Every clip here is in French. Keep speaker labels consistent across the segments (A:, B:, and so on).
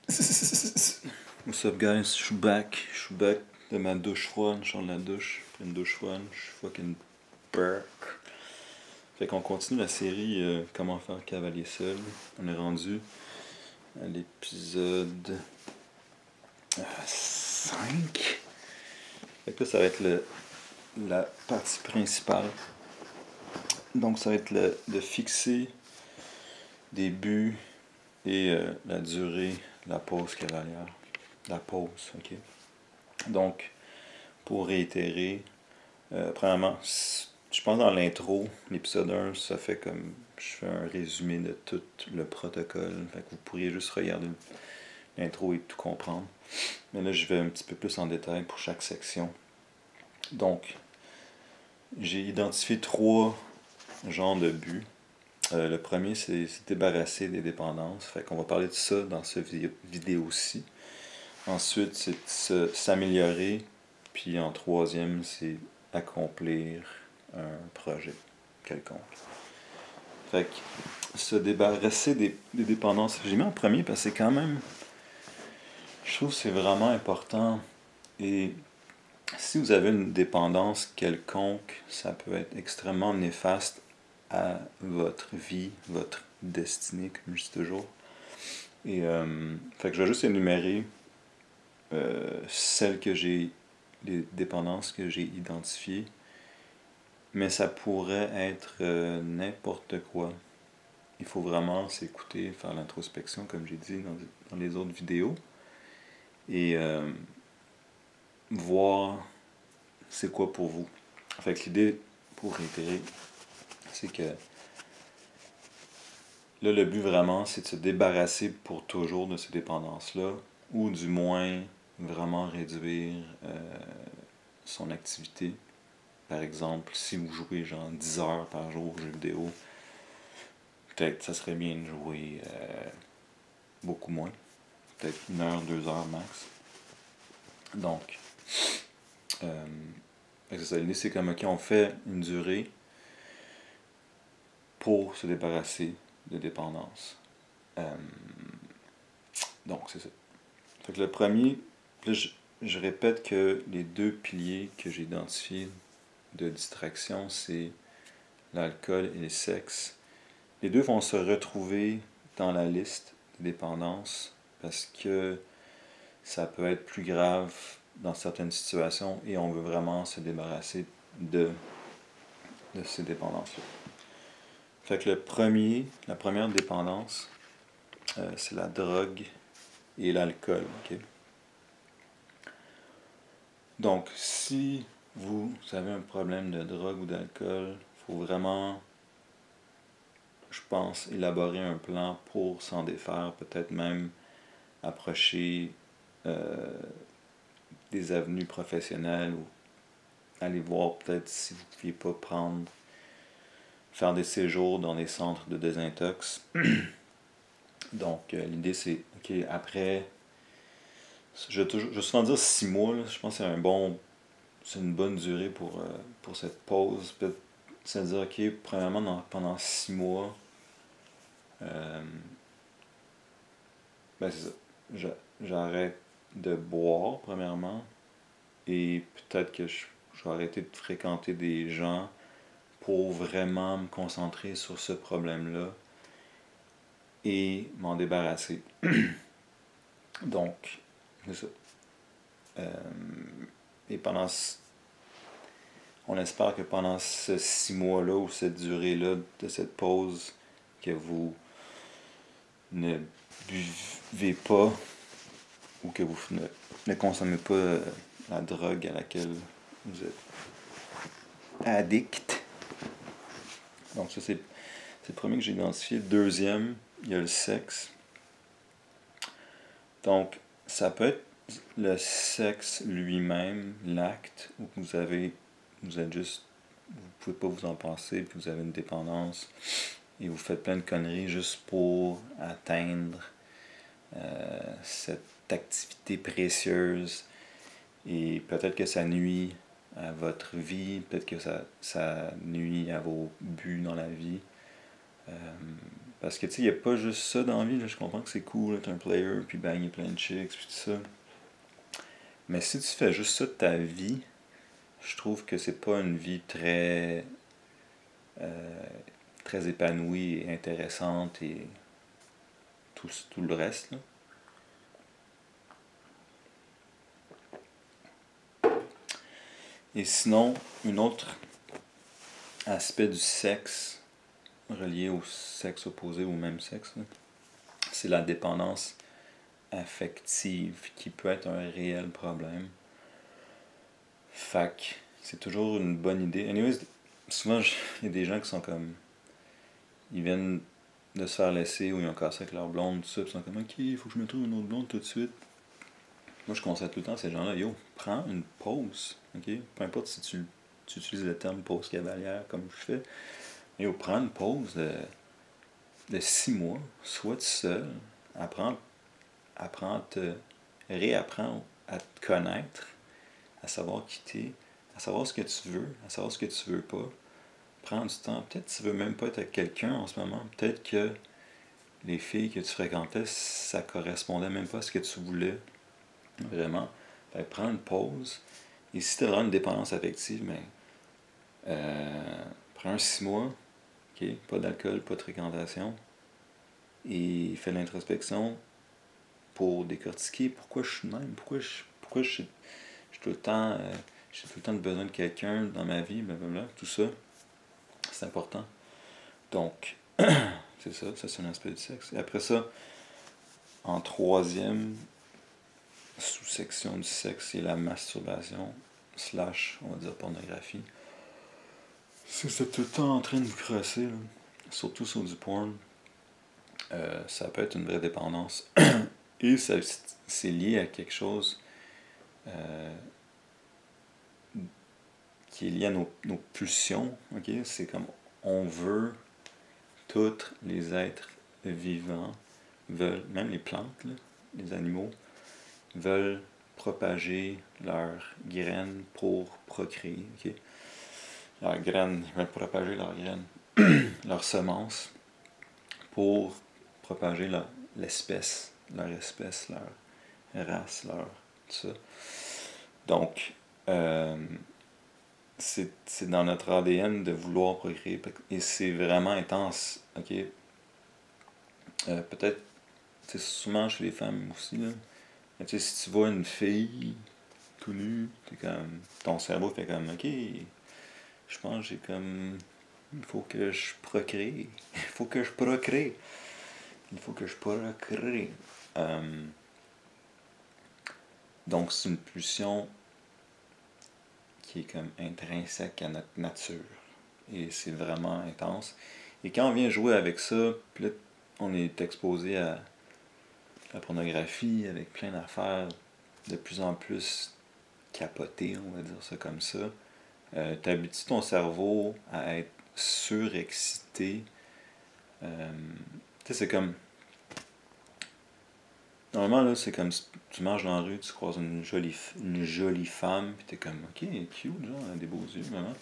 A: What's up guys, je suis back de ma douche froide, je sors de la douche, après une douche froide, je suis fucking back. Fait qu'on continue la série Comment faire cavalier seul. On est rendu à l'épisode 5. Fait que là ça va être la partie principale. Donc ça va être de fixer des buts et la durée de la pause cavalière. La pause, ok. Donc, pour réitérer, premièrement, je pense dans l'intro, l'épisode 1, ça fait comme, je fais un résumé de tout le protocole, fait que vous pourriez juste regarder l'intro et tout comprendre. Mais là, je vais un petit peu plus en détail pour chaque section. Donc, j'ai identifié 3 genres de buts. Le premier, c'est se débarrasser des dépendances, fait qu'on va parler de ça dans cette vidéo-ci. Ensuite, c'est s'améliorer. Puis en troisième, c'est accomplir un projet quelconque. Fait que se débarrasser des dépendances, j'ai mis en premier parce que c'est quand même, je trouve que c'est vraiment important. Et si vous avez une dépendance quelconque, ça peut être extrêmement néfaste à votre vie, votre destinée, comme je dis toujours. Et fait que je vais juste énumérer les dépendances que j'ai identifiées, mais ça pourrait être n'importe quoi. Il faut vraiment s'écouter, faire l'introspection, comme j'ai dit dans les autres vidéos, et voir c'est quoi pour vous. Fait que l'idée, pour réitérer, c'est que là, le but vraiment, c'est de se débarrasser pour toujours de ces dépendances-là, ou du moins vraiment réduire son activité. Par exemple, si vous jouez genre 10 heures par jour aux jeux vidéo, peut-être ça serait bien de jouer beaucoup moins. Peut-être 1 heure, 2 heures max. Donc, c'est ça. L'idée c'est comme, ok, on fait une durée pour se débarrasser de dépendance. Donc, c'est ça. Fait que le premier, là, je répète que les 2 piliers que j'ai identifiés de distraction, c'est l'alcool et le sexe. Les 2 vont se retrouver dans la liste des dépendances parce que ça peut être plus grave dans certaines situations et on veut vraiment se débarrasser de ces dépendances-là. Fait que la première dépendance, c'est la drogue et l'alcool. Okay? Donc, si vous avez un problème de drogue ou d'alcool, il faut vraiment, je pense, élaborer un plan pour s'en défaire, peut-être même approcher des avenues professionnelles ou aller voir peut-être si vous ne pouviez pas faire des séjours dans des centres de désintox. Donc, l'idée c'est, ok, après, je vais souvent dire 6 mois, là, je pense que c'est une bonne durée pour cette pause. Peut-être se dire, ok, premièrement, pendant 6 mois, ben c'est ça, j'arrête de boire, premièrement, et peut-être que je vais arrêter de fréquenter des gens pour vraiment me concentrer sur ce problème-là et m'en débarrasser. Donc, c'est ça. Et on espère que pendant ce 6 mois-là ou cette durée-là de cette pause, que vous ne buvez pas ou que vous ne consommez pas la drogue à laquelle vous êtes addict. Donc ça c'est le premier que j'ai identifié. Le deuxième, il y a le sexe. Donc ça peut être le sexe lui-même, l'acte, où vous êtes juste, vous pouvez pas vous en passer, puis vous avez une dépendance, et vous faites plein de conneries juste pour atteindre cette activité précieuse, et peut-être que ça nuit à votre vie, peut-être que ça nuit à vos buts dans la vie. Parce que tu sais, il n'y a pas juste ça dans la vie, là. Je comprends que c'est cool d'être un player, puis bagner plein de chicks, puis tout ça. Mais si tu fais juste ça de ta vie, je trouve que c'est pas une vie euh, très épanouie et intéressante et tout le reste, là. Et sinon, un autre aspect du sexe relié au sexe opposé ou au même sexe, là, c'est la dépendance affective qui peut être un réel problème. Fait que c'est toujours une bonne idée. Anyways, souvent il y a des gens qui sont comme. Ils viennent de se faire laisser ou ils ont cassé avec leur blonde, tout ça, puis ils sont comme ok, il faut que je me trouve une autre blonde tout de suite. Moi je conseille tout le temps à ces gens-là, yo, prends une pause, ok? Peu importe si tu utilises le terme pause cavalière comme je fais, yo, prends une pause de 6 mois, sois tout seul, apprends réapprends à te connaître, à savoir qui t'es, à savoir ce que tu veux, à savoir ce que tu veux pas. Prends du temps. Peut-être que tu veux même pas être avec quelqu'un en ce moment. Peut-être que les filles que tu fréquentais, ça correspondait même pas à ce que tu voulais vraiment. Fait que prends une pause. Et si tu as vraiment une dépendance affective, ben, prends un 6 mois, ok, pas d'alcool, pas de fréquentation, et fais l'introspection pour décortiquer pourquoi je suis de même, pourquoi je suis tout le temps, j'ai tout le temps besoin de quelqu'un dans ma vie, blablabla, tout ça, c'est important. Donc, c'est ça c'est un aspect du sexe. Et après ça, en troisième sous-section du sexe, c'est la masturbation, slash, on va dire, pornographie. Si vous êtes tout le temps en train de vous crosser, là, surtout sur du porn, ça peut être une vraie dépendance. Et c'est lié à quelque chose qui est lié à nos pulsions. Okay? C'est comme on veut, tous les êtres vivants veulent, même les plantes, là, les animaux, veulent propager leurs graines pour procréer. Okay? Leurs graines, ils veulent propager leurs graines, leurs semences pour propager l'espèce, leur race, tout ça. Donc, c'est dans notre ADN de vouloir procréer et c'est vraiment intense. Ok, peut-être, c'est souvent chez les femmes aussi là. Mais tu sais, si tu vois une fille tout nue, t'es comme, ton cerveau fait comme, ok, je pense que j'ai comme, il faut que je procrée, il faut que je procrée, il faut que je procrée. Donc c'est une pulsion qui est comme intrinsèque à notre nature. Et c'est vraiment intense. Et quand on vient jouer avec ça, puis là, on est exposé à la pornographie avec plein d'affaires de plus en plus capotées, on va dire ça comme ça. T'habitues ton cerveau à être surexcité. Tu sais, c'est comme. Normalement, là, c'est comme si tu marches dans la rue, tu croises une jolie femme, puis t'es comme, ok, cute, genre, elle a des beaux yeux, vraiment.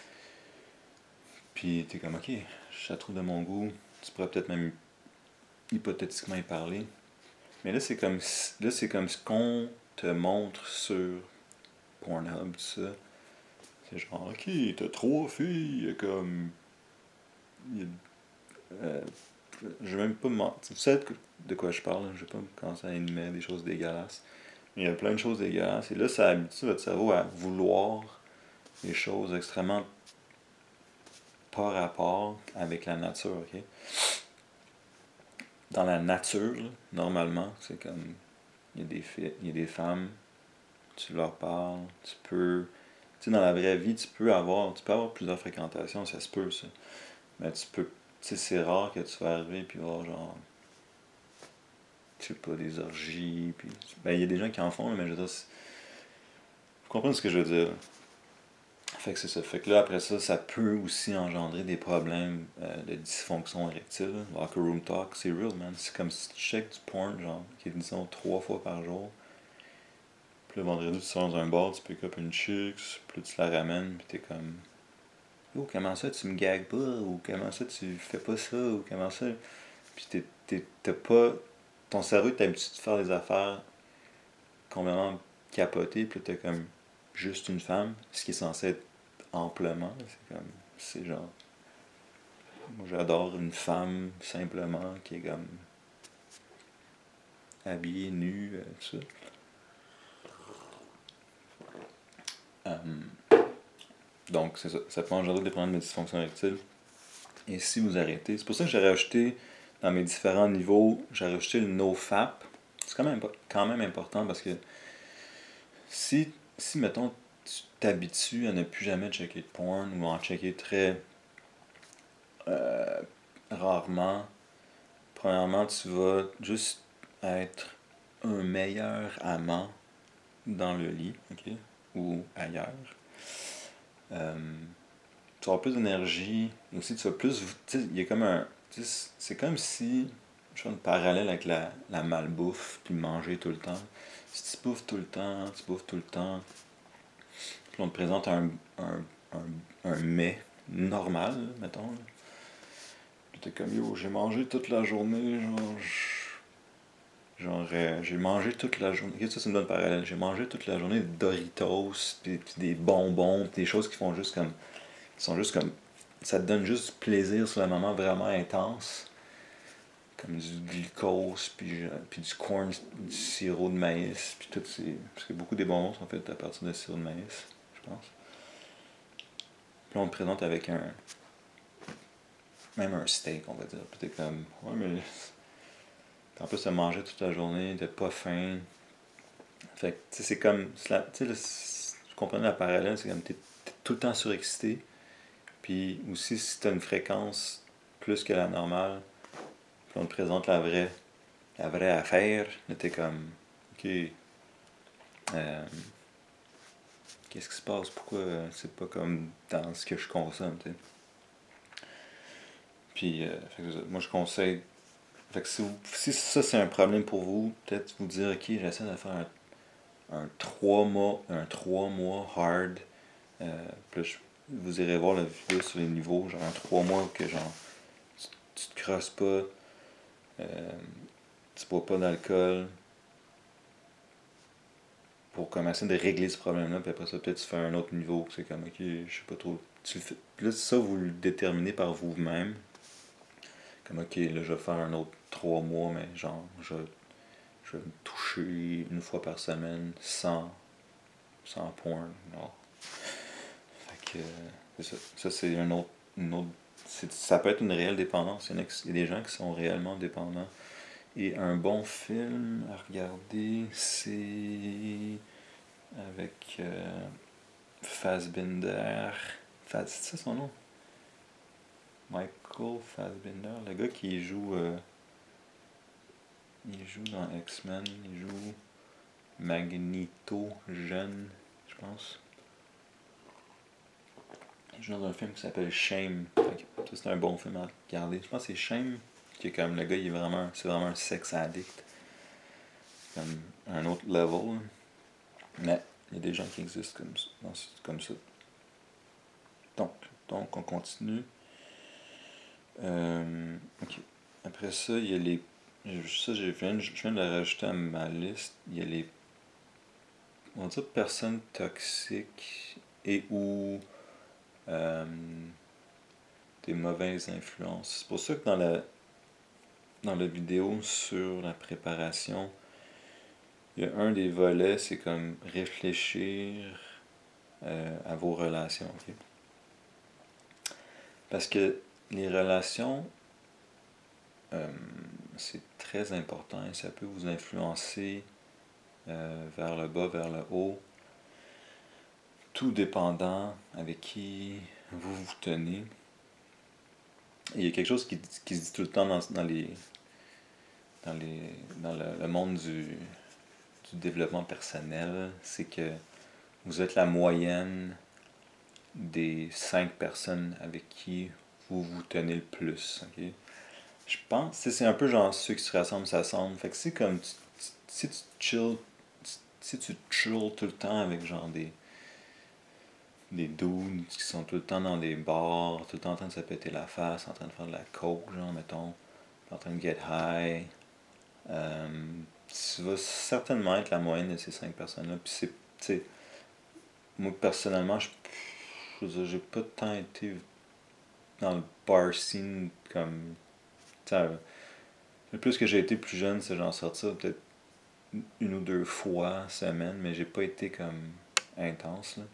A: Puis t'es comme, ok, je la trouve de mon goût, tu pourrais peut-être même hypothétiquement y parler. Mais là, c'est comme ce qu'on te montre sur Pornhub, tout ça. C'est genre, ok, t'as 3 filles, comme. Euh, je vais même pas mentir. Tu sais de quoi je parle, je vais pas commencer à énumérer des choses dégueulasses. Mais il y a plein de choses dégueulasses. Et là, ça habitue votre cerveau à vouloir des choses extrêmement pas rapport avec la nature, ok? Dans la nature, là, normalement, c'est comme. Il y a des femmes, tu leur parles, tu peux. Tu sais, dans la vraie vie, tu peux avoir plusieurs fréquentations, ça se peut, ça. Mais tu peux. Tu sais, c'est rare que tu vas arriver puis voir, genre. Je sais pas, des orgies, puis. Ben, il y a des gens qui en font, là, mais je veux dire. Vous comprenez ce que je veux dire? Fait que c'est ça. Fait que là, après ça, ça peut aussi engendrer des problèmes de dysfonction érectile. Locker room talk, c'est real, man. C'est comme si tu checkes du porn, genre, qui est, disons, 3 fois par jour. Puis le vendredi, tu sors dans un bar, tu pick up une chicks, puis là, tu la ramènes, puis t'es comme. Oh, comment ça, tu me gagues pas? Ou comment ça, tu fais pas ça? Ou comment ça. puis t'as pas... Ton cerveau est habitué de faire des affaires complètement capotées, puis là, t'as comme juste une femme, ce qui est censé être amplement. C'est comme... C'est genre... Moi, j'adore une femme, simplement, qui est comme... habillée, nue, tout ça. Donc, c'est ça. Ça peut engendrer des problèmes de dysfonction érectile. Et si vous arrêtez, c'est pour ça que j'ai rajouté dans mes différents niveaux, j'ai rajouté le NoFap. C'est quand même important parce que si mettons, tu t'habitues à ne plus jamais checker de porn ou à en checker très rarement, premièrement, tu vas juste être un meilleur amant dans le lit, ok? Ou ailleurs. Tu vas avoir plus d'énergie, et aussi tu vas plus. Tu sais, il y a comme un. C'est comme si. Je fais un parallèle avec la malbouffe, puis manger tout le temps. Si tu bouffes tout le temps, puis on te présente un mets normal, mettons. Là. Puis t'es comme yo, j'ai mangé toute la journée, j'ai mangé toute la journée. Qu'est-ce que ça me donne parallèle? J'ai mangé toute la journée des Doritos, puis des bonbons, pis des choses qui font juste comme. Qui sont juste comme. Ça te donne juste du plaisir sur le moment vraiment intense. Comme du glucose, puis du corn, du sirop de maïs, puis tout ces. Parce que beaucoup des bonbons sont faits à partir de sirop de maïs, je pense. Puis là, on te présente avec même un steak, on va dire. Puis t'es comme. Ouais, mais. En plus, t'as mangé toute la journée, t'as pas faim. Fait que, tu sais, c'est comme. Tu sais, tu comprends la parallèle, c'est comme t'es tout le temps surexcité. Puis aussi, si t'as une fréquence plus que la normale, puis on te présente la vraie affaire, là t'es comme, ok, qu'est-ce qui se passe? Pourquoi c'est pas comme dans ce que je consomme, tu sais? Puis, fait que moi je conseille, fait que si ça c'est un problème pour vous, peut-être vous dire, ok, j'essaie de faire un 3 mois hard, puis vous irez voir la vidéo sur les niveaux, genre un 3 mois que genre, tu te crosses pas, tu bois pas d'alcool, pour commencer de régler ce problème-là, puis après ça, peut-être tu fais un autre niveau, c'est comme, ok, je sais pas trop. Tu le fais, puis là, ça, vous le déterminez par vous-même. Comme, ok, là, je vais faire un autre 3 mois, mais genre, je vais me toucher une fois par semaine sans porn. Non. Fait que, c'est ça. Ça, c'est une autre ça peut être une réelle dépendance. Il y a des gens qui sont réellement dépendants. Et un bon film à regarder, c'est avec Fassbinder. C'est ça son nom? Michael Fassbinder, le gars qui joue. Il joue dans X-Men, il joue Magneto jeune, je pense. Il joue dans un film qui s'appelle Shame. Ça, c'est un bon film à regarder. Je pense que c'est Shame, qui est comme le gars, c'est vraiment un sex addict. Comme un autre level. Mais il y a des gens qui existent comme ça. Donc on continue. Ok. Après ça, il y a les. Ça, je viens de le rajouter à ma liste. Il y a les. On va dire personnes toxiques et ou des mauvaises influences. C'est pour ça que dans la vidéo sur la préparation, il y a un des volets, c'est comme réfléchir à vos relations. Okay? Parce que les relations, c'est très important et ça peut vous influencer vers le bas, vers le haut, tout dépendant avec qui vous vous tenez. Et il y a quelque chose qui se dit tout le temps dans le monde du développement personnel, c'est que vous êtes la moyenne des 5 personnes avec qui vous vous tenez le plus. Okay? Je pense que c'est un peu genre ceux qui se rassemblent s'assemblent. Fait que c'est comme si tu chill tout le temps avec genre des dudes qui sont tout le temps dans des bars, tout le temps en train de se péter la face, en train de faire de la coke, genre mettons. en train de get high. Tu vas certainement être la moyenne de ces 5 personnes-là. Puis c'est, tu sais, moi personnellement, j'ai pas tant été dans le bar scene comme. Le plus que j'ai été plus jeune, c'est genre sortir peut-être une ou deux fois semaine, mais j'ai pas été comme intense, là.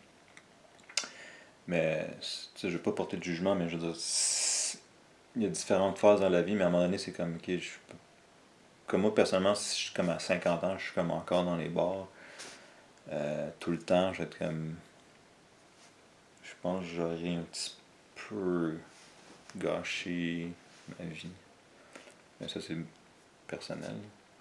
A: Mais, tu sais, je vais pas porter de jugement, mais je veux dire, il y a différentes phases dans la vie, mais à un moment donné, c'est comme, ok, comme moi personnellement, si je suis comme à 50 ans, je suis comme encore dans les bars, tout le temps, je vais être comme, je pense que j'aurais un petit peu gâché ma vie. Mais ça, c'est personnel.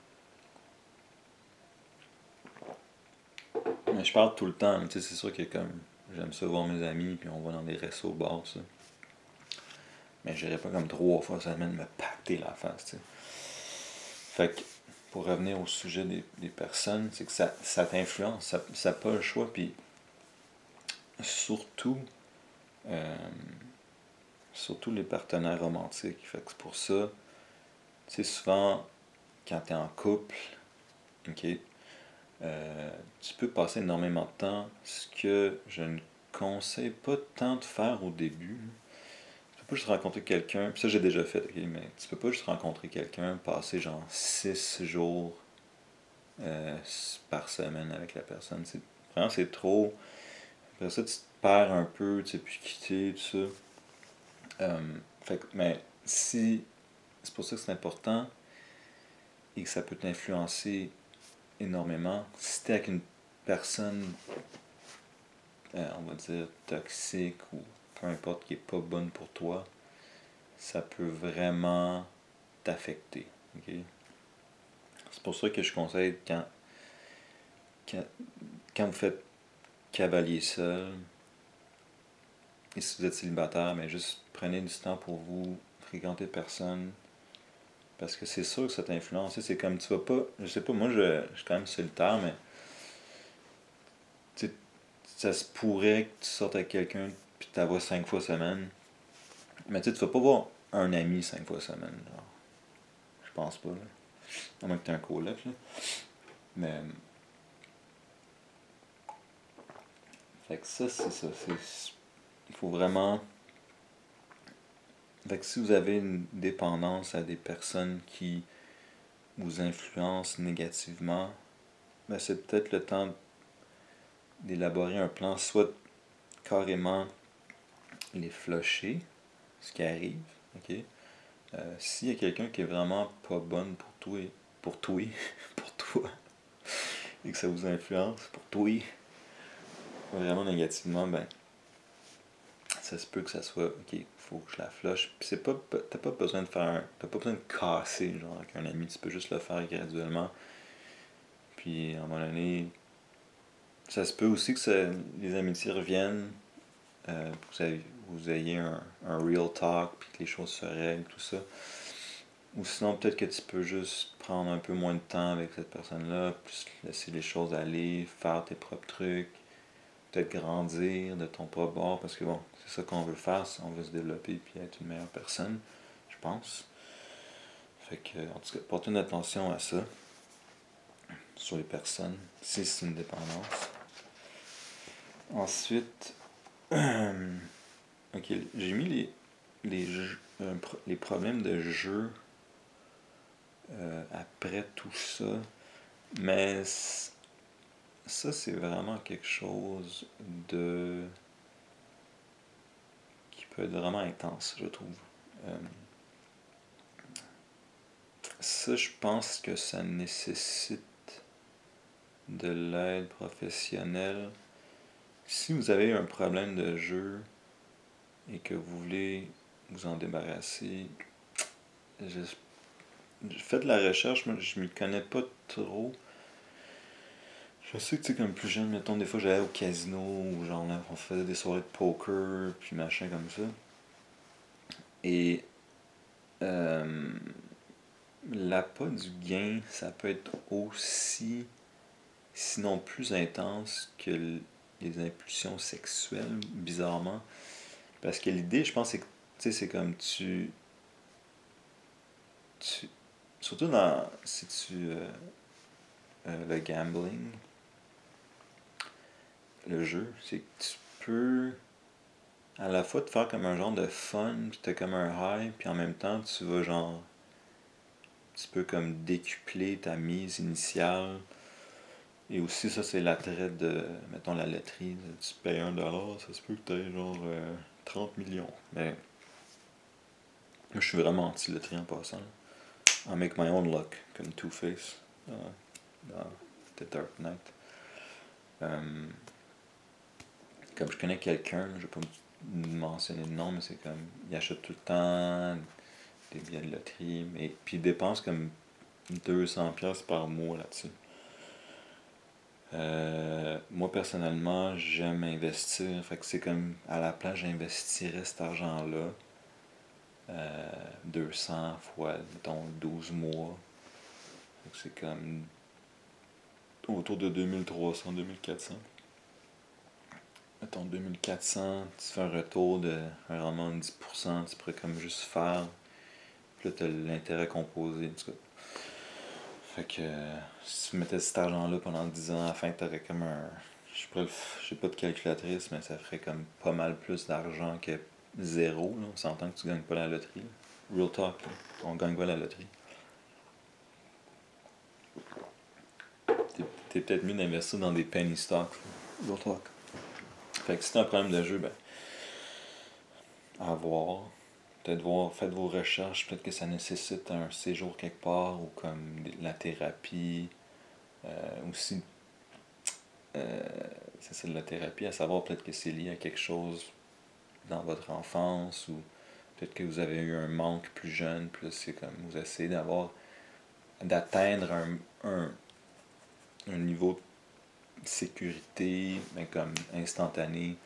A: Mais je parle tout le temps, mais tu sais, c'est sûr que comme, j'aime ça voir mes amis, puis on va dans des restos, bars, ça. Mais j'irais pas comme 3 fois semaine me pacter la face, tu sais. Fait que, pour revenir au sujet des personnes, c'est que ça t'influence, ça n'a pas le choix, puis surtout, euh, surtout les partenaires romantiques. Fait que c'est pour ça, tu sais, souvent, quand t'es en couple, ok, tu peux passer énormément de temps, ce que je ne conseille pas tant de faire au début. Tu peux pas juste rencontrer quelqu'un, puis ça j'ai déjà fait, ok, mais tu peux pas juste rencontrer quelqu'un, passer genre 6 jours euh, par semaine avec la personne. Vraiment, c'est trop. Après ça, tu te perds un peu, tu sais plus quitter, tout ça. Fait que, mais si. C'est pour ça que c'est important et que ça peut t'influencer énormément. Si t'es avec une personne, on va dire, toxique ou peu importe, qui est pas bonne pour toi, ça peut vraiment t'affecter. Ok? C'est pour ça que je conseille quand, quand vous faites cavalier seul, et si vous êtes célibataire, mais juste prenez du temps pour vous, fréquenter personne, parce que c'est sûr que ça t'influence. C'est comme tu vas pas. Je sais pas, moi je suis quand même solitaire, mais tu sais, ça se pourrait que tu sortes avec quelqu'un puis tu la vois 5 fois semaine. Mais tu sais, tu vas pas voir un ami 5 fois semaine. Genre. Je pense pas. Là. À moins que tu aies un coloc. Là. Mais. Fait que ça, c'est ça. Il faut vraiment. Fait que si vous avez une dépendance à des personnes qui vous influencent négativement, ben c'est peut-être le temps d'élaborer un plan, soit carrément les flusher, ce qui arrive, ok? S'il y a quelqu'un qui est vraiment pas bonne pour toi, pour toi, et que ça vous influence, pour toi, vraiment négativement, ben, ça se peut que ça soit, ok, faut que je la flush. Puis t'as pas besoin de t'as pas besoin de casser, genre, avec un ami, tu peux juste le faire graduellement. Puis, à un moment donné, ça se peut aussi que les amitiés reviennent, que vous ayez un real talk, puis que les choses se règlent, tout ça. Ou sinon, peut-être que tu peux juste prendre un peu moins de temps avec cette personne-là, plus laisser les choses aller, faire tes propres trucs, peut-être grandir de ton propre bord, parce que bon, c'est ça qu'on veut faire, on veut se développer puis être une meilleure personne, je pense. Fait que, en tout cas, portez une attention à ça, sur les personnes, si c'est une dépendance. Ensuite, ok, j'ai mis les problèmes de jeu après tout ça, mais ça, c'est vraiment quelque chose qui peut être vraiment intense, je trouve. Euh, Ça, je pense que ça nécessite de l'aide professionnelle. Si vous avez un problème de jeu et que vous voulez vous en débarrasser, faites de la recherche, moi je m'y connais pas trop. Je sais que tu sais, comme plus jeune, mettons, des fois j'allais au casino ou genre on faisait des soirées de poker puis machin comme ça. Et euh, l'appât du gain, ça peut être aussi, sinon plus intense que les impulsions sexuelles, bizarrement. Parce que l'idée, je pense, c'est que, tu sais, c'est comme tu surtout si tu le gambling, le jeu, c'est que tu peux à la fois te faire comme un genre de fun, puis t'as comme un high, puis en même temps tu vas genre, tu peux comme décupler ta mise initiale. Et aussi ça c'est l'attrait de, mettons la loterie, tu payes $1, ça se peut que t'aies genre 30 millions. Mais moi je suis vraiment anti-loterie en passant. I make my own luck, comme Two-Face dans The Dark Knight. Comme je connais quelqu'un, je vais pas mentionner de nom, mais c'est comme, il achète tout le temps des billets de loterie, mais puis il dépense comme 200$ par mois là-dessus. Moi personnellement, j'aime investir, fait que c'est comme, à la place, j'investirais cet argent-là, 200 fois, mettons, 12 mois. Fait que c'est comme autour de 2300-2400. Mettons 2400, tu fais un retour de un rendement de 10%, tu pourrais comme juste faire. Puis là, tu as l'intérêt composé, en tout cas. Fait que si tu mettais cet argent-là pendant 10 ans, à la fin, tu aurais comme un. Je sais pas de calculatrice, mais ça ferait comme pas mal plus d'argent que zéro. Là. On s'entend que tu gagnes pas la loterie. Là. Real talk, là. On gagne pas la loterie. T'es peut-être mieux d'investir dans des penny stocks. Là. Real talk. Fait que si t'as un problème de jeu, ben, à voir. Peut-être voir, faites vos recherches, peut-être que ça nécessite un séjour quelque part ou comme la thérapie. Aussi, c'est ça de la thérapie, à savoir peut-être que c'est lié à quelque chose dans votre enfance ou peut-être que vous avez eu un manque plus jeune, puis là c'est comme vous essayez d'atteindre un niveau de sécurité, mais comme instantané.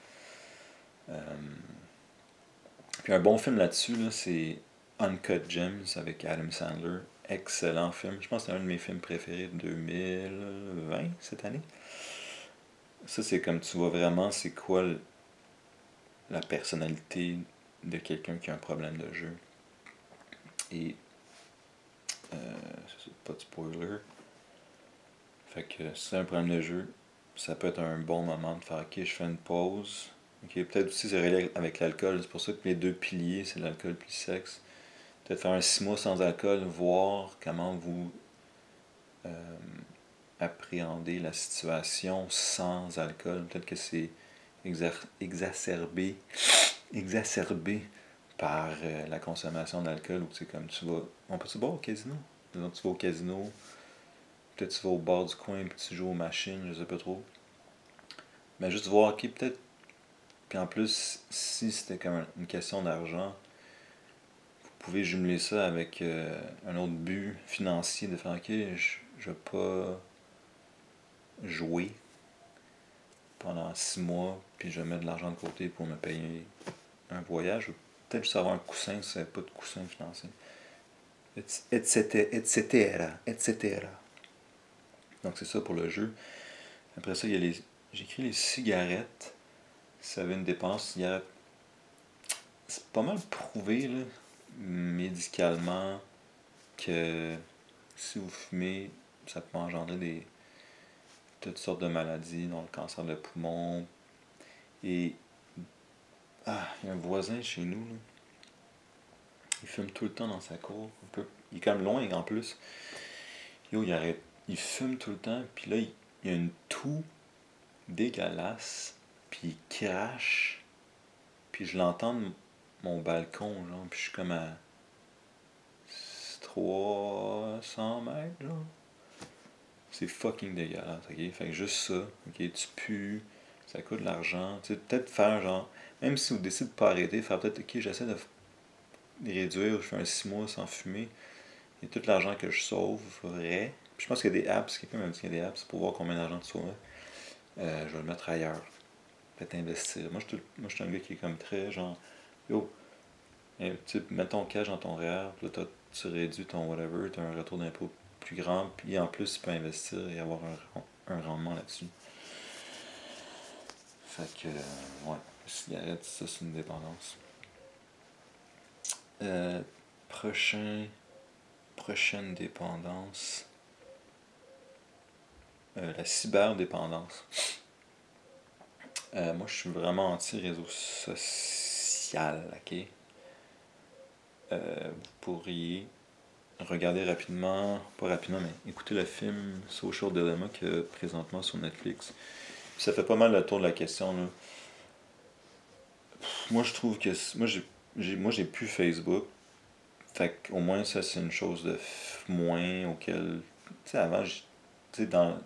A: Puis un bon film là-dessus, là, c'est Uncut Gems avec Adam Sandler. Excellent film. Je pense que c'est un de mes films préférés de 2020, cette année. Ça, c'est comme tu vois vraiment c'est quoi la personnalité de quelqu'un qui a un problème de jeu. Et, c'est pas de spoiler. Fait que si c'est un problème de jeu, ça peut être un bon moment de faire ok, je fais une pause. Ok, peut-être aussi c'est relié avec l'alcool. C'est pour ça que les deux piliers, c'est l'alcool puis le sexe. Peut-être faire un 6 mois sans alcool, voir comment vous appréhendez la situation sans alcool. Peut-être que c'est exacerbé par la consommation d'alcool ou c'est comme tu vas. On peut-tu boire au casino? Disons, tu vas au casino, peut-être tu vas au bar du coin puis tu joues aux machines, je sais pas trop. Mais juste voir, ok, peut-être. Puis en plus, si c'était comme une question d'argent, vous pouvez jumeler ça avec un autre but financier de faire, ok, je vais pas jouer pendant 6 mois, puis je vais mettre de l'argent de côté pour me payer un voyage, ou peut-être juste avoir un coussin si vous n'avez pas de coussin financier, etc., etc., etc. Donc c'est ça pour le jeu. Après ça, il y a j'écris les cigarettes. Si ça avait une dépense, cigarette, c'est pas mal prouvé là, médicalement que si vous fumez, ça peut engendrer toutes sortes de maladies, dont le cancer de poumon. Et il y a un voisin chez nous, là, il fume tout le temps dans sa cour. Il est quand même loin en plus. Yo, il fume tout le temps, puis là, il y a une toux dégueulasse, puis il crache, puis je l'entends de mon balcon, genre, puis je suis comme à 300 mètres, genre. C'est fucking dégueulasse, ok? Fait que juste ça, ok? Tu pues, ça coûte de l'argent. Tu sais, peut-être faire genre, même si vous décidez de pas arrêter, faire peut-être, ok, j'essaie de réduire, je fais un 6 mois sans fumer, et tout l'argent que je sauverais. Puis je pense qu'il y a des apps, quelqu'un m'a dit qu'il y a des apps pour voir combien d'argent tu sauves. Je vais le mettre ailleurs. Peut-être investir. Moi, je suis un gars qui est comme très genre, yo, tu mets ton cash dans ton REER, puis là, tu réduis ton whatever, tu as un retour d'impôt plus grand, puis en plus, tu peux investir et avoir un rendement là-dessus. Fait que, ouais, cigarette, ça, c'est une dépendance. Prochain prochaine dépendance. La cyberdépendance. Moi, je suis vraiment anti-réseau social, ok? Vous pourriez regarder rapidement, pas rapidement, mais écouter le film Social Dilemma qu'il y a présentement sur Netflix. Puis ça fait pas mal le tour de la question, là. Moi, je trouve que... Moi, j'ai plus Facebook. Fait qu'au moins, ça, c'est une chose de moins auquel... Tu sais, avant, tu sais,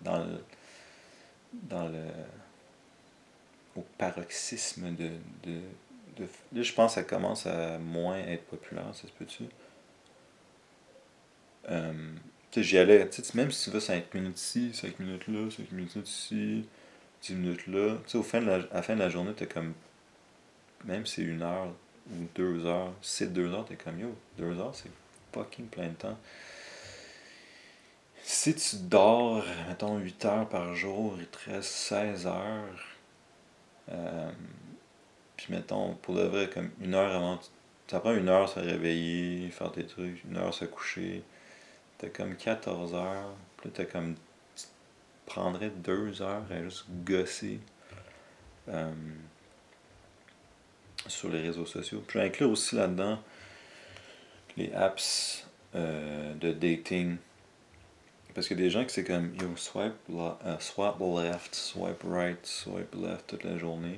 A: dans le... au paroxysme là, je pense que ça commence à moins être populaire, ça se peut-tu? Tu sais, j'y allais, tu sais, même si tu vas 5 minutes ici, 5 minutes là, 5 minutes ici, 10 minutes là, tu sais, à la fin de la journée, t'es comme, même si c'est 1 heure ou 2 heures, si c'est 2 heures, t'es comme, yo, 2 heures, c'est fucking plein de temps. Si tu dors, mettons, 8 heures par jour, il te reste 16 heures, euh, puis mettons, pour de vrai, comme 1 heure avant, ça prend 1 heure se réveiller, faire tes trucs, 1 heure se coucher, t'as comme 14 heures, puis là, t'as comme, tu prendrais 2 heures à juste gosser euh, sur les réseaux sociaux. Puis je vais inclure aussi là-dedans les apps de dating. Parce qu'il y a des gens qui c'est comme, yo, swipe left, swipe right, swipe left toute la journée.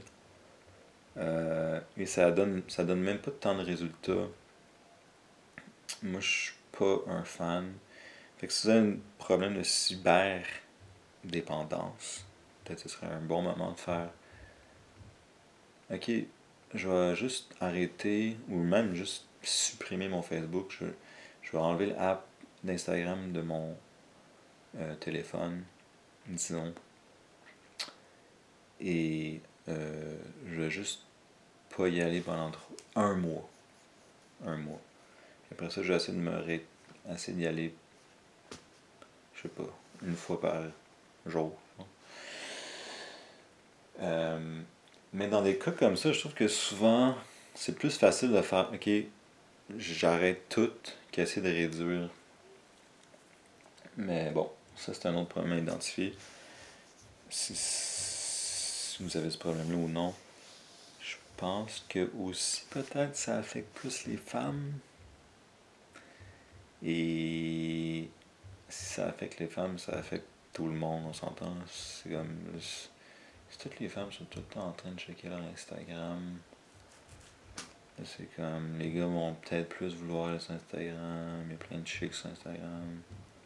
A: Et ça donne même pas tant de résultats. Moi, je suis pas un fan. Fait que si vous avez un problème de cyberdépendance, peut-être que ce serait un bon moment de faire. Ok, je vais juste arrêter ou même juste supprimer mon Facebook. Je vais enlever l'app d'Instagram de mon téléphone, disons. Et je vais juste pas y aller pendant 1 mois. 1 mois. Après ça, je vais essayer d'y aller, je sais pas, 1 fois par jour. Mais dans des cas comme ça, je trouve que souvent, c'est plus facile de faire, ok, j'arrête tout qu'essayer de réduire. Mais bon, ça c'est un autre problème à identifier. Si vous avez ce problème-là ou non. Je pense que aussi peut-être ça affecte plus les femmes. Et si ça affecte les femmes, ça affecte tout le monde, on s'entend. C'est comme. Si toutes les femmes sont tout le temps en train de checker leur Instagram, c'est comme. Les gars vont peut-être plus vouloir aller sur Instagram, il y a plein de chicks sur Instagram.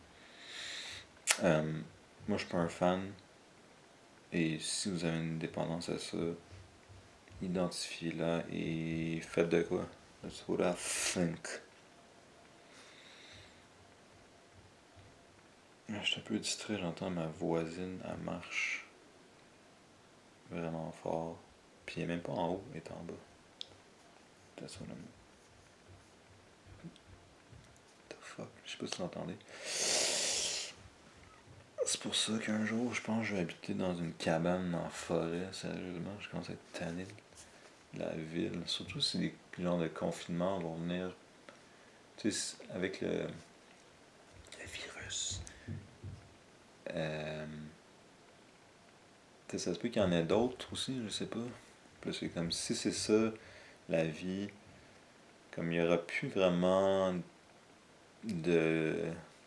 A: Moi, je suis pas un fan. Et si vous avez une dépendance à ça, identifiez-la et faites de quoi. That's what I think. Je suis un peu distrait, j'entends ma voisine, elle marche vraiment fort. Puis elle est même pas en haut, elle est en bas. That's what I'm... The fuck? Je sais pas si vous entendez. C'est pour ça qu'un jour, je pense que je vais habiter dans une cabane en forêt, sérieusement. Je commence à être tanné de la ville. Surtout si des genres de confinement vont venir. Tu sais, avec le virus. Ça se peut qu'il y en ait d'autres aussi, je sais pas. Parce que comme si c'est ça, la vie, comme il n'y aura plus vraiment de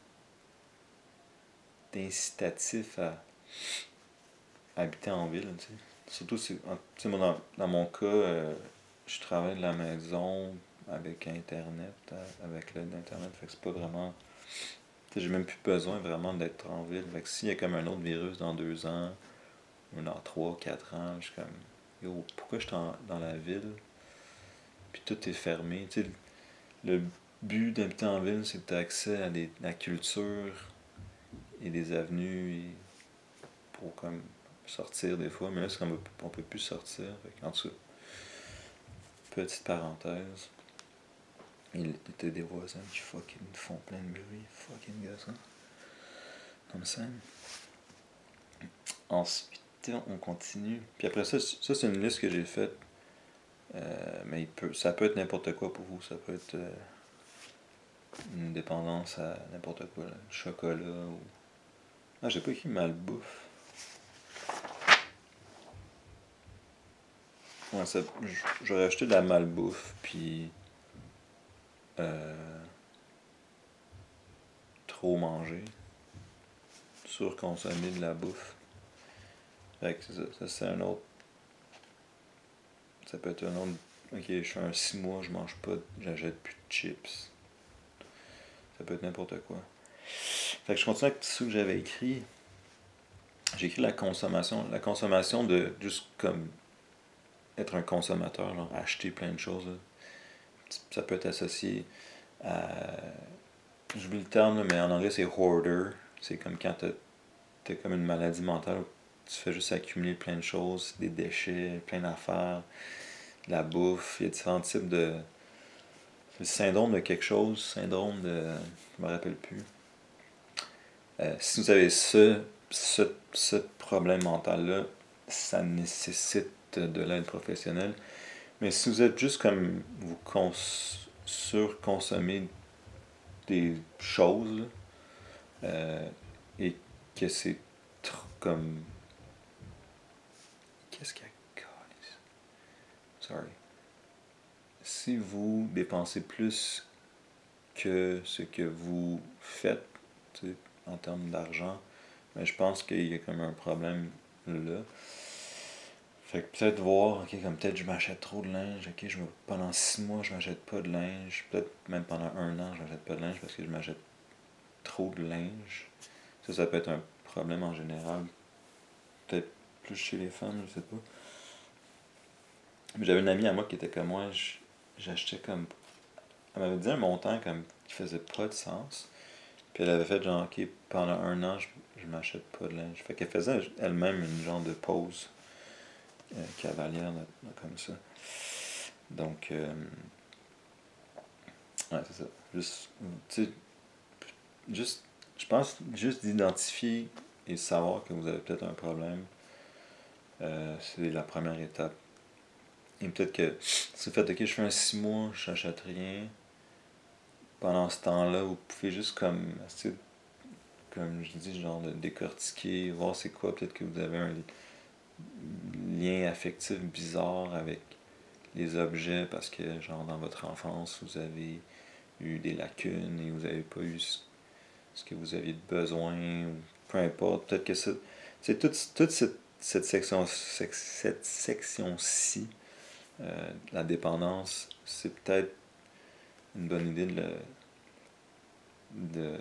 A: d'incitatif à habiter en ville, tu sais. Surtout si, tu sais, moi, dans mon cas, je travaille de la maison avec Internet, avec l'aide d'Internet, fait que c'est pas vraiment... Tu sais, j'ai même plus besoin vraiment d'être en ville. Fait que s'il y a comme un autre virus dans 2 ans, ou dans 3, 4 ans, je suis comme, yo, pourquoi je suis dans la ville, puis tout est fermé, tu sais, le but d'habiter en ville, c'est que tu as accès à la culture et des avenues pour comme sortir des fois, mais là, c'est comme on peut plus sortir. En tout cas, petite parenthèse. Il était des voisins qui fucking font plein de bruit, fucking gossant. Comme ça. Ensuite, on continue. Puis après ça, c'est une liste que j'ai faite. Mais ça peut être n'importe quoi pour vous. Ça peut être une dépendance à n'importe quoi, là, le chocolat ou... Ah, j'ai pas écrit malbouffe. Ouais, ça, j'aurais acheté de la malbouffe, puis trop manger, surconsommer de la bouffe. Fait que c'est ça, ça c'est un autre. Ça peut être un autre. Ok, je fais un 6 mois, je mange pas, j'achète plus de chips. Ça peut être n'importe quoi. Fait que je continue avec ce que j'avais écrit. J'ai écrit la consommation. La consommation de juste comme être un consommateur, genre acheter plein de choses. Là. Ça peut être associé à. J'oublie le terme, là, mais en anglais c'est hoarder. C'est comme quand t'as comme une maladie mentale où tu fais juste accumuler plein de choses, des déchets, plein d'affaires, de la bouffe. Il y a différents types de. C'est le syndrome de quelque chose, syndrome de. Je me rappelle plus. Si vous avez ce problème mental-là, ça nécessite de l'aide professionnelle. Mais si vous êtes juste comme vous surconsommez des choses et que c'est trop comme. Qu'est-ce qu'il y a? Sorry. Si vous dépensez plus que ce que vous faites en termes d'argent, mais je pense qu'il y a comme un problème là. Fait que peut-être voir, ok, comme peut-être je m'achète trop de linge, ok, pendant 6 mois je m'achète pas de linge, peut-être même pendant un an je m'achète pas de linge parce que je m'achète trop de linge. Ça peut être un problème en général. Peut-être plus chez les femmes, je sais pas. Mais j'avais une amie à moi qui était comme moi, j'achetais comme. Elle m'avait dit un montant comme qui faisait pas de sens. Puis elle avait fait genre, ok, pendant un an, je m'achète pas de linge. Fait qu'elle faisait elle-même une genre de pause cavalière là, comme ça. Donc, ouais, c'est ça. Juste, tu sais, juste, je pense, juste d'identifier et savoir que vous avez peut-être un problème, c'est la première étape. Et peut-être que si vous faites, ok, je fais un 6 mois, je n'achète rien. Pendant ce temps-là, vous pouvez juste comme je dis, genre de décortiquer, voir c'est quoi, peut-être que vous avez un lien affectif bizarre avec les objets parce que, genre, dans votre enfance, vous avez eu des lacunes et vous n'avez pas eu ce que vous aviez de besoin, ou peu importe. Peut-être que c'est toute cette section-ci, la dépendance, c'est peut-être une bonne idée de,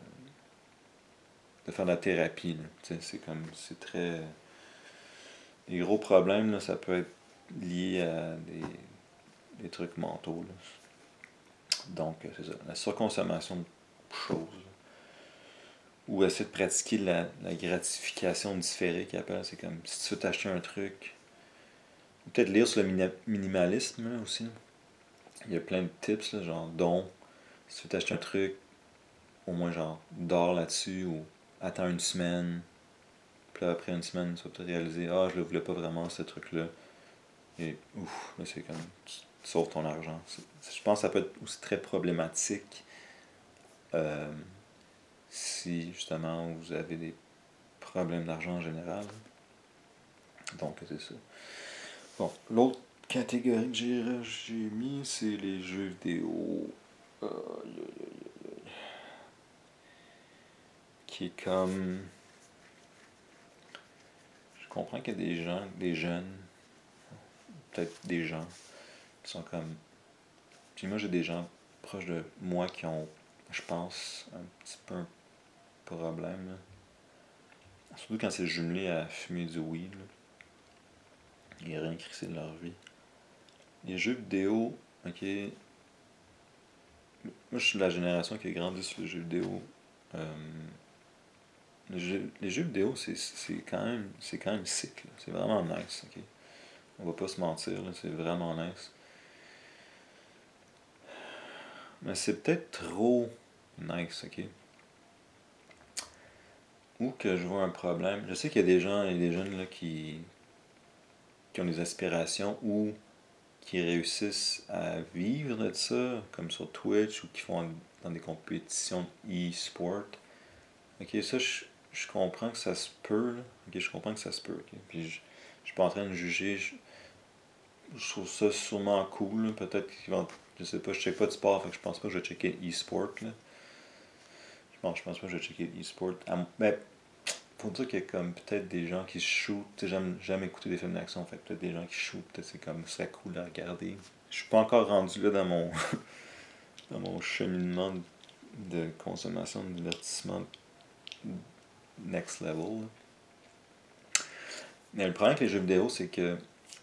A: de faire de la thérapie. C'est très. Les gros problèmes, là, ça peut être lié à des trucs mentaux. Là. Donc, c'est ça. La surconsommation de choses. Ou essayer de pratiquer la gratification différée qu'ils appellent. C'est comme si tu veux t'acheter un truc. Peut-être lire sur le minimalisme là, aussi. Il y a plein de tips, là, genre dont si tu veux t'acheter un truc, au moins genre dors là-dessus ou attends une semaine. Puis là, après une semaine, tu vas peut-être réaliser, ah, je le voulais pas vraiment ce truc-là. Et ouf, là c'est comme tu sauves ton argent. Je pense que ça peut être aussi très problématique euh, si justement vous avez des problèmes d'argent en général. Donc c'est ça. Bon, l'autre catégorie que j'ai mis, c'est les jeux vidéo. Euh, qui est comme. Je comprends qu'il y a des jeunes, peut-être des gens, qui sont comme. Puis moi j'ai des gens proches de moi qui ont, je pense, un petit peu un problème. Là. Surtout quand c'est jumelé à fumer du weed. Là. Il n'y a rien crissé de leur vie. Les jeux vidéo, ok. Moi je suis de la génération qui a grandi sur les jeux vidéo. Euh, les jeux vidéo, c'est quand même sick. Là. C'est vraiment nice. Ok. On va pas se mentir, là, c'est vraiment nice. Mais c'est peut-être trop nice, ok? Ou que je vois un problème. Je sais qu'il y a des gens et des jeunes là, qui ont des aspirations ou qui réussissent à vivre de ça, comme sur Twitch, ou qui font dans des compétitions e-sport. Ok, ça, je comprends que ça se peut, là. Ok, je comprends que ça se peut, ok. Puis je suis pas en train de juger, je trouve ça sûrement cool, là. Peut-être qu'ils vont, je sais pas, je check pas de sport, fait que je pense pas que je vais checker e-sport, là. Je pense pas que je vais checker e-sport. Mais, faut dire qu'il y a comme peut-être des gens qui shootent, tu sais, j'aime écouter des films d'action, fait que peut-être des gens qui shootent, peut-être c'est comme, ce serait cool à regarder. Je suis pas encore rendu là dans mon, dans mon cheminement de consommation de divertissement next level, là. Mais le problème avec les jeux vidéo, c'est que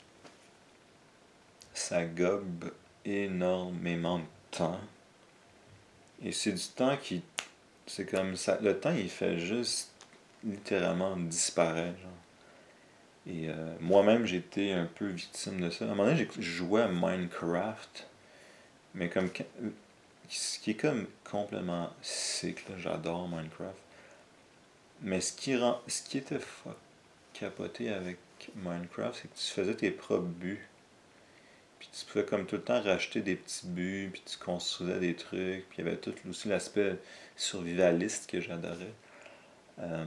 A: ça gobe énormément de temps. Et c'est du temps qui. C'est comme ça. Le temps, il fait juste littéralement disparaître. Genre. Et moi-même, j'étais un peu victime de ça. À un moment donné, je jouais à Minecraft, mais comme. Ce qui est comme complètement sick, là. J'adore Minecraft. Mais ce qui était capoté avec Minecraft, c'est que tu faisais tes propres buts. Puis tu pouvais comme tout le temps racheter des petits buts, puis tu construisais des trucs, puis il y avait tout aussi l'aspect survivaliste que j'adorais. Euh,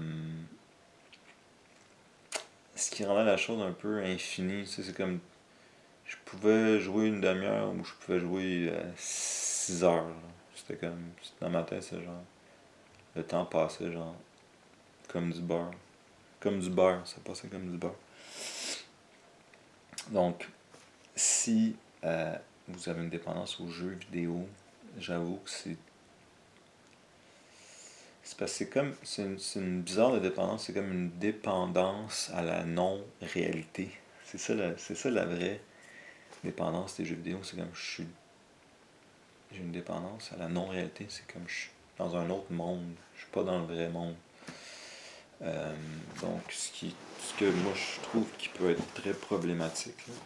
A: Ce qui rendait la chose un peu infinie, tu sais, c'est comme, je pouvais jouer une demi-heure ou je pouvais jouer 6 heures. Genre. C'était comme, dans ma tête, c'est genre, le temps passait genre, comme du beurre. Comme du beurre, ça passait comme du beurre. Donc, si vous avez une dépendance aux jeux vidéo, j'avoue que c'est parce que c'est une bizarre de dépendance, c'est comme une dépendance à la non-réalité. C'est ça la vraie dépendance des jeux vidéo, c'est comme j'ai une dépendance à la non-réalité, c'est comme je suis dans un autre monde, je suis pas dans le vrai monde. Euh, donc ce que moi je trouve qui peut être très problématique, là.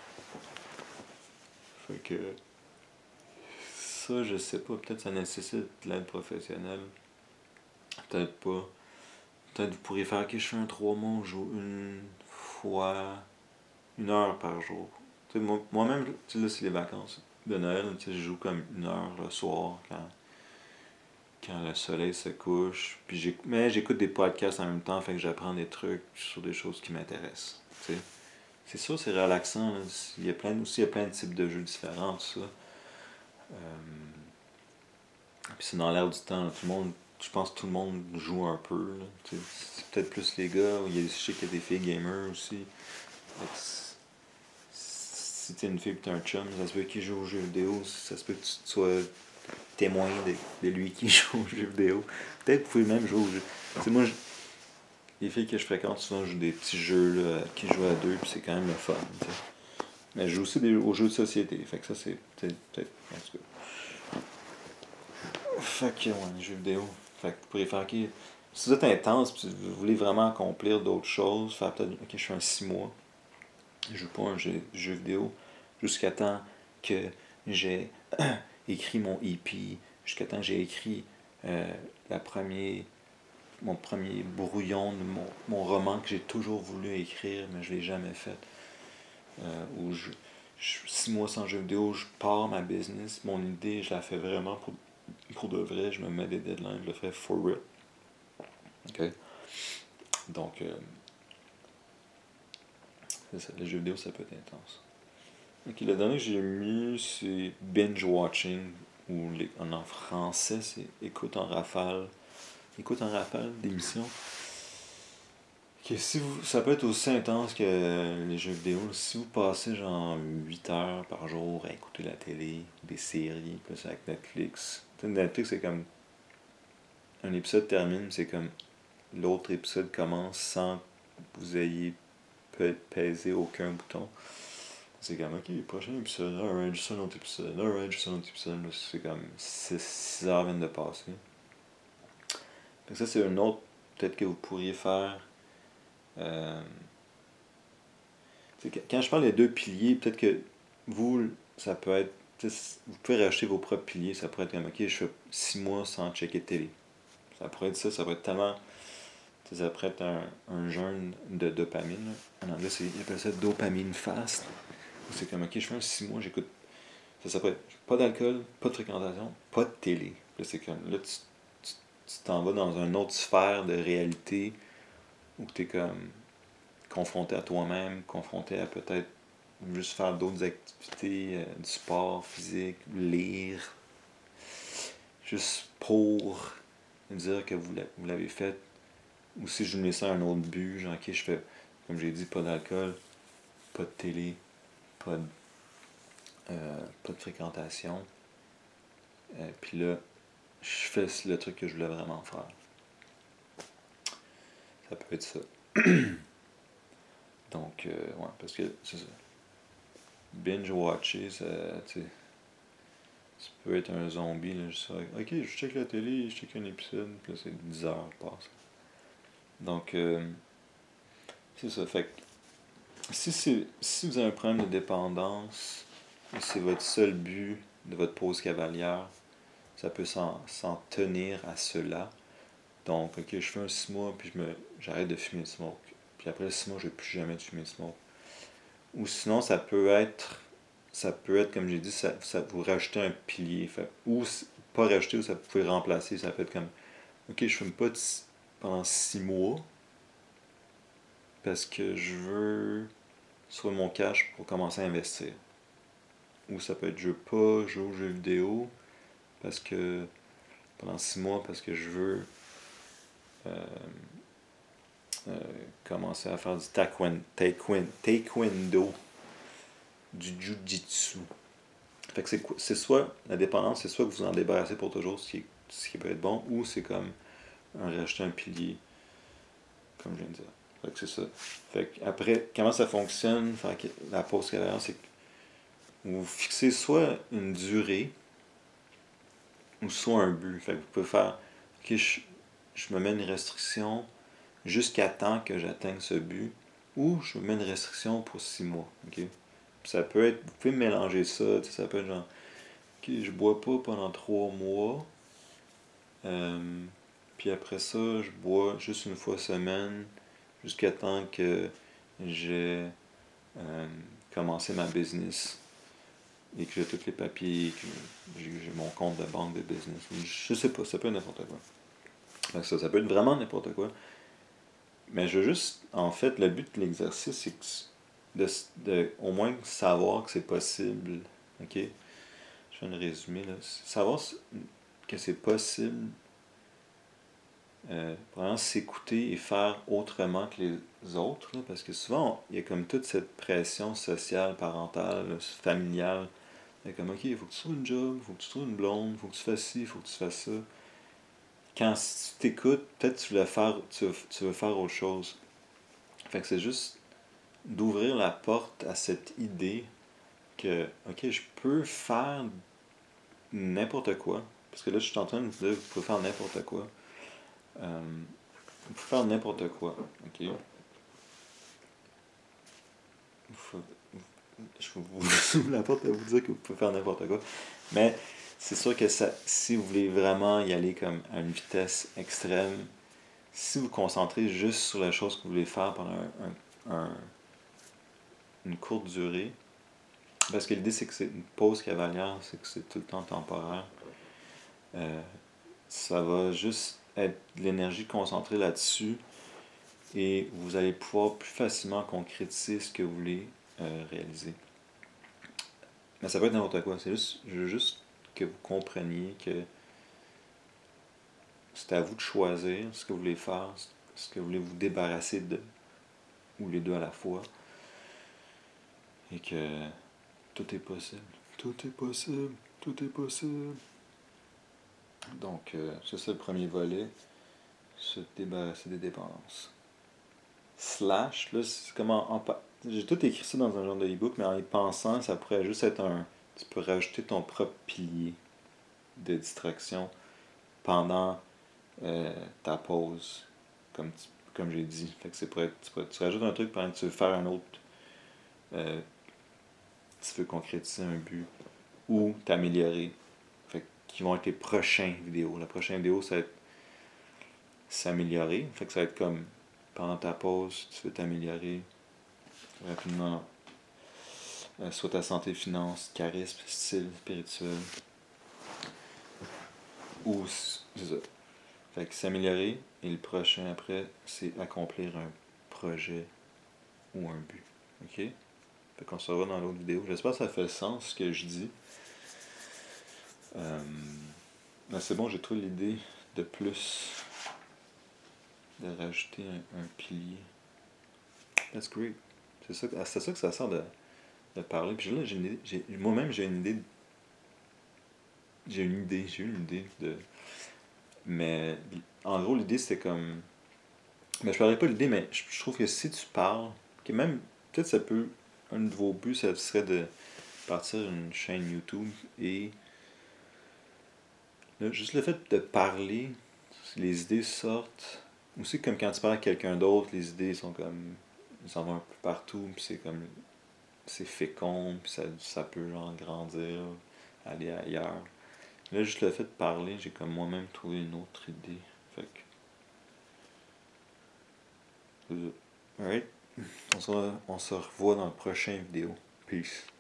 A: Fait que ça, je sais pas, peut-être ça nécessite de l'aide professionnelle, peut-être pas. Peut-être vous pourriez faire, ok, je fais un 3 mois, je joue une fois, 1 heure par jour. Tu sais, moi-même, tu sais, là, c'est les vacances de Noël, tu sais, je joue comme 1 heure le soir quand le soleil se couche. Puis mais j'écoute des podcasts en même temps, fait que j'apprends des trucs sur des choses qui m'intéressent. Tu sais. C'est sûr, c'est relaxant. Là. Il y a plein de types de jeux différents, tout ça. Puis c'est dans l'air du temps. Là. Je pense que tout le monde joue un peu. Là. C'est peut-être plus les gars. Je sais qu'il y a des filles gamers aussi. Si t'es une fille et t'es un chum, ça se peut qu'il joue aux jeux vidéo. Ça se peut que tu sois témoin de lui qui joue aux jeux vidéo. Peut-être que vous pouvez même jouer aux jeux. Tu sais, moi, les filles que je fréquente souvent jouent des petits jeux là, qui jouent à deux, puis c'est quand même le fun. T'sais. Mais je joue aussi aux jeux de société. Fait que ça, c'est peut-être. En tout cas. Fait que, ouais, les jeux vidéo. Fait que vous pourriez faire, ok. Si vous êtes intense, puis vous voulez vraiment accomplir d'autres choses, faire peut-être, ok, je fais un 6 mois. Je joue pas un jeu vidéo jusqu'à temps que j'ai écrit mon EP, jusqu'à temps que j'ai écrit euh, la première, mon premier brouillon de mon roman que j'ai toujours voulu écrire, mais je l'ai jamais fait. Où 6 mois sans jeu vidéo, je pars ma business, mon idée, je la fais vraiment pour de vrai, je me mets des deadlines, je le fais for real. Ok? Donc, c'est ça, les jeux vidéo, ça peut être intense. Ok, le dernier que j'ai mis, c'est binge watching, ou en français, c'est écoute en rafale. Écoute en rafale d'émissions. Ok, ça peut être aussi intense que les jeux vidéo. Si vous passez genre 8 heures par jour à écouter la télé, des séries, plus avec Netflix. Netflix, c'est comme un épisode termine, c'est comme l'autre épisode commence sans que vous ayez pesé aucun bouton. C'est comme, ok, prochain épisode, alright, juste un autre épisode, alright, juste un autre épisode. C'est comme 6 heures viennent de passer. Donc ça, c'est une autre, peut-être que vous pourriez faire. Euh, quand je parle des deux piliers, peut-être que vous, ça peut être. Vous pouvez racheter vos propres piliers. Ça pourrait être comme, ok, je fais 6 mois sans checker de télé. Ça pourrait être ça pourrait être tellement. Ça pourrait être un jeûne de dopamine. Là. En anglais, ils appellent ça dopamine fast. C'est comme, ok, je fais un 6 mois, j'écoute. Ça pourrait être pas d'alcool, pas de fréquentation, pas de télé. Là, c'est comme, là, tu t'en vas dans une autre sphère de réalité où tu es comme confronté à toi-même, confronté à peut-être juste faire d'autres activités, du sport physique, lire, juste pour dire que vous l'avez fait. Ou si je mets ça à un autre but, genre, ok, je fais, comme j'ai dit, pas d'alcool, pas de télé, pas de, pas de fréquentation. Puis là, je fais le truc que je voulais vraiment faire. Ça peut être ça. Donc, ouais, parce que c'est ça. Binge-watcher, ça, tu sais, tu peux être un zombie, là, juste ok, je check la télé, je check un épisode, puis là, c'est 10 heures passent. Donc, c'est ça. Fait que, si vous avez un problème de dépendance, et c'est votre seul but de votre pause cavalière, ça peut s'en tenir à cela. Donc, ok, je fais un 6 mois, puis j'arrête de fumer le smoke. Puis après 6 mois, je ne vais plus jamais de fumer le smoke. Ou sinon, ça peut être comme j'ai dit, ça vous rajoutez un pilier. Fait, ou pas rajouter, ou ça vous pouvez remplacer. Ça peut être comme, ok, je fume pas pendant 6 mois, parce que je veux sur mon cash pour commencer à investir. Ou ça peut être, je veux pas jouer aux jeux vidéo, parce que pendant 6 mois, parce que je veux commencer à faire du taekwondo, du jujitsu. Fait que c'est soit, la dépendance, c'est soit que vous en débarrassez pour toujours, ce qui peut être bon, ou c'est comme rajouter un pilier, comme je viens de dire. Fait que c'est ça. Fait que après, comment ça fonctionne, la pause cavalière, c'est que vous fixez soit une durée, ou soit un but. Fait que vous pouvez faire, ok, je me mets une restriction jusqu'à temps que j'atteigne ce but, ou je me mets une restriction pour 6 mois. Okay? Ça peut être, vous pouvez mélanger ça, ça peut être genre, ok, je bois pas pendant 3 mois, puis après ça, je bois juste une fois semaine, jusqu'à temps que j'ai commencé ma business et que j'ai tous les papiers, que j'ai mon compte de banque de business. Je sais pas, ça peut être n'importe quoi. Ça peut être vraiment n'importe quoi. Mais je veux juste, en fait, le but de l'exercice, c'est de au moins savoir que c'est possible. Ok? Je viens de résumer là. Savoir que c'est possible, vraiment s'écouter et faire autrement que les autres. Là, parce que souvent, il y a comme toute cette pression sociale, parentale, là, familiale. Il y a comme, ok, il faut que tu trouves une job, il faut que tu trouves une blonde, il faut que tu fasses ci, il faut que tu fasses ça. Quand si tu t'écoutes, peut-être tu veux faire autre chose. Fait que c'est juste d'ouvrir la porte à cette idée que, ok, je peux faire n'importe quoi. Parce que là, je suis en train de vous dire, vous pouvez faire n'importe quoi. Vous pouvez faire n'importe quoi. Ok? Je vous ouvre la porte à vous dire que vous pouvez faire n'importe quoi. Mais c'est sûr que si vous voulez vraiment y aller comme à une vitesse extrême, si vous vous concentrez juste sur la chose que vous voulez faire pendant une courte durée, parce que l'idée c'est que c'est une pause cavalière, c'est que c'est tout le temps temporaire, ça va juste être de l'énergie concentrée là-dessus et vous allez pouvoir plus facilement concrétiser ce que vous voulez réaliser. Mais ça peut être n'importe quoi, je veux juste que vous compreniez que c'est à vous de choisir ce que vous voulez faire, ce que vous voulez vous débarrasser de, ou les deux à la fois, et que tout est possible. Tout est possible. Tout est possible. Donc, c'est ça le premier volet, se débarrasser des dépendances. Slash, là, c'est comme j'ai tout écrit ça dans un genre de e-book, mais en y pensant, ça pourrait juste être tu peux rajouter ton propre pilier de distraction pendant ta pause, comme j'ai dit. Fait que tu rajoutes un truc pendant que tu veux faire un autre, tu veux concrétiser un but ou t'améliorer. Fait qui vont être les prochaines vidéos. La prochaine vidéo, ça va être s'améliorer. Fait que ça va être comme pendant ta pause, tu veux t'améliorer rapidement. Soit ta santé, finance, charisme, style, spirituel. Ou c'est ça. Fait que s'améliorer, et le prochain après, c'est accomplir un projet ou un but. Ok? Fait qu'on se revoit dans l'autre vidéo. J'espère que ça fait sens ce que je dis. Ben c'est bon, j'ai trouvé l'idée de plus de rajouter un pilier. That's great. C'est ça que ça sert de parler. Puis là, moi-même, j'ai une idée. J'ai eu une idée de. Mais en gros, l'idée c'était comme. Mais je parlerai pas de l'idée, mais je trouve que si tu parles, que même. Peut-être ça peut. Un de vos buts, ça serait de partir une chaîne YouTube et. Là, juste le fait de parler, les idées sortent. Aussi, comme quand tu parles à quelqu'un d'autre, les idées sont comme. Ils s'en vont un peu partout, puis c'est comme. C'est fécond, puis ça peut genre grandir, aller ailleurs. Là, juste le fait de parler, j'ai comme moi-même trouvé une autre idée. Fait que. Alright. On se revoit dans la prochaine vidéo. Peace.